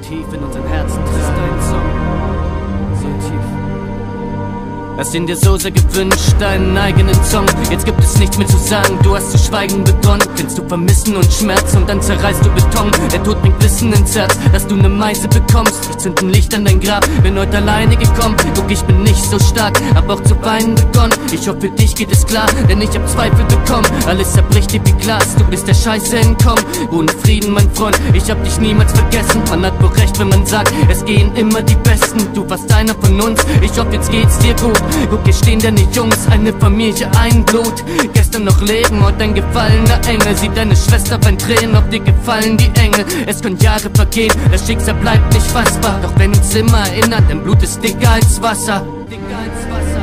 tief in unseren Herzen tragen. Das ist dein Song, so tief. Hast ihn dir so sehr gewünscht, deinen eigenen Song. Jetzt gibt es nichts mehr zu sagen, du hast zu schweigen begonnen. Kennst du Vermissen und Schmerz und dann zerreißt du Beton. Der Tod bringt Wissen ins Herz, dass du ne Meise bekommst. Ich zünd ein Licht an dein Grab, bin heute alleine gekommen. Guck, ich bin nicht so stark, hab auch zu weinen begonnen. Ich hoffe, für dich geht es klar, denn ich hab Zweifel bekommen. Alles zerbricht dir wie Glas, du bist der Scheiße entkommen. Ruhe in Frieden, mein Freund, ich hab dich niemals vergessen. Man hat wohl recht, wenn man sagt, es gehen immer die Besten. Du warst einer von uns, ich hoffe, jetzt geht's dir gut. Guck, hier stehen deine Jungs, eine Familie, ein Blut. Gestern noch Leben, heute ein gefallener Engel. Sieht deine Schwester beim Tränen, auf dir gefallen die Engel. Es können Jahre vergehen, das Schicksal bleibt nicht fassbar. Doch wenn uns immer erinnert, dein Blut ist dicker als Wasser. Dicker als Wasser.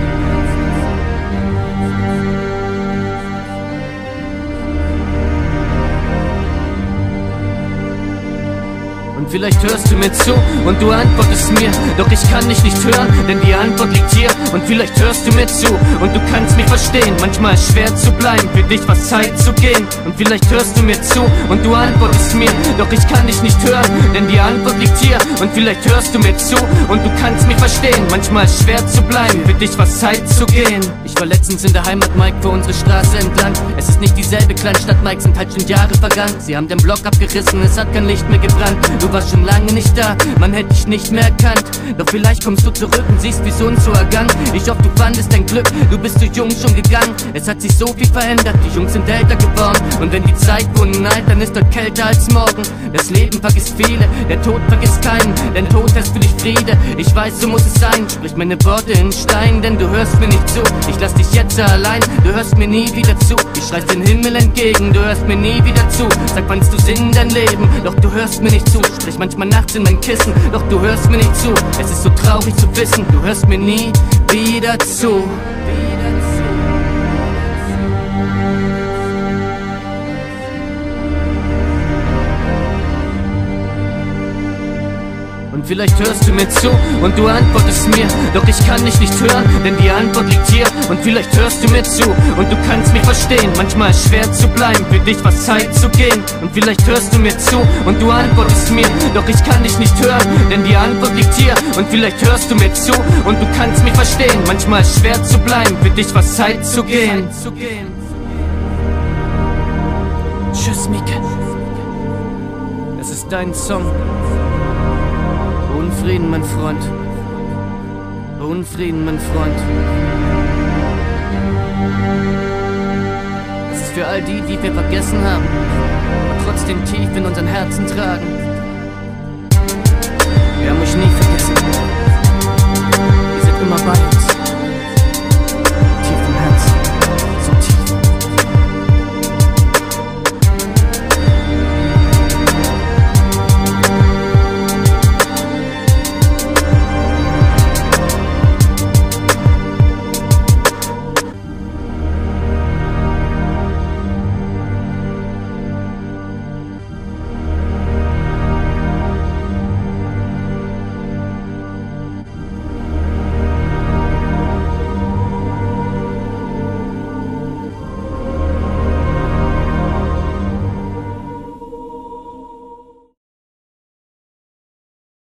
Und vielleicht hörst du mir zu und du antwortest mir, doch ich kann dich nicht hören, denn die Antwort liegt hier. Und vielleicht hörst du mir zu und du kannst mich verstehen. Manchmal ist schwer zu bleiben, für dich war Zeit zu gehen. Und vielleicht hörst du mir zu und du antwortest mir, doch ich kann dich nicht hören, denn die Antwort liegt hier. Und vielleicht hörst du mir zu und du kannst mich verstehen. Manchmal ist schwer zu bleiben, für dich war Zeit zu gehen. Ich war letztens in der Heimat, Mike, für unsere Straße entlang. Es ist nicht dieselbe Kleinstadt, Mike, sind halt schon Jahre vergangen. Sie haben den Block abgerissen, es hat kein Licht mehr gebrannt. Du warst schon lange nicht da, man hätte dich nicht mehr erkannt. Doch vielleicht kommst du zurück und siehst, wie's uns so ergangen. Ich hoffe, du fandest dein Glück, du bist zu jung schon gegangen. Es hat sich so viel verändert, die Jungs sind älter geworden. Und wenn die Zeit wohnen alt, dann ist dort kälter als morgen. Das Leben vergisst viele, der Tod vergisst keinen, denn Tod heißt für dich Friede. Ich weiß, so muss es sein, sprich meine Worte in Stein, denn du hörst mir nicht zu. Ich lass dich jetzt allein, du hörst mir nie wieder zu. Ich schreist den Himmel entgegen, du hörst mir nie wieder zu. Sag, fandst du Sinn in dein Leben, doch du hörst mir nicht zu. Sprich manchmal nachts in mein Kissen, doch du hörst mir nicht zu. Es ist so traurig zu wissen, du hörst mir nie wieder zu. Und vielleicht hörst du mir zu und du antwortest mir, doch ich kann dich nicht hören, denn die Antwort liegt hier. Und vielleicht hörst du mir zu und du kannst mich verstehen. Manchmal ist schwer zu bleiben, für dich war Zeit zu gehen. Und vielleicht hörst du mir zu und du antwortest mir, doch ich kann dich nicht hören, denn die Antwort liegt hier. Und vielleicht hörst du mir zu und du kannst mich verstehen. Manchmal ist schwer zu bleiben, für dich war Zeit zu gehen. Tschüss, Mieke. Das ist dein Song. Unfrieden, mein Freund. Unfrieden, mein Freund. Das ist für all die, die wir vergessen haben, aber trotzdem tief in unseren Herzen tragen. Wir haben euch nie vergessen. Wir sind immer bei uns.